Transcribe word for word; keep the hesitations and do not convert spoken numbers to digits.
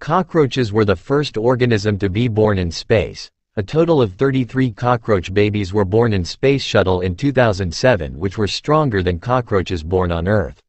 Cockroaches were the first organism to be born in space. A total of thirty-three cockroach babies were born in Space Shuttle in two thousand seven, which were stronger than cockroaches born on Earth.